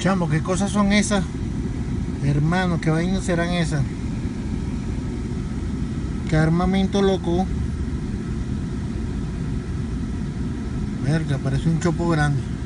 Chamo, ¿qué cosas son esas? Hermano, ¿qué vainas serán esas? ¿Qué armamento loco? Verga, parece un chopo grande.